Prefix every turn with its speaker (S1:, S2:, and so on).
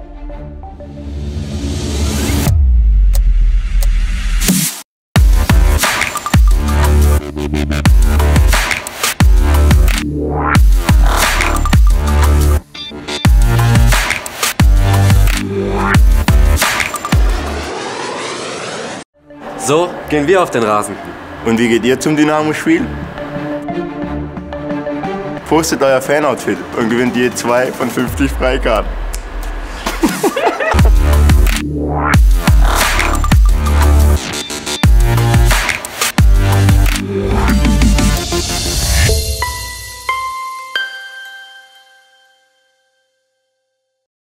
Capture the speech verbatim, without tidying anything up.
S1: So gehen wir auf den Rasen.
S2: Und wie geht ihr zum Dynamo-Spiel? Postet euer Fan-Outfit und gewinnt je zwei von fünfzig Freikarten.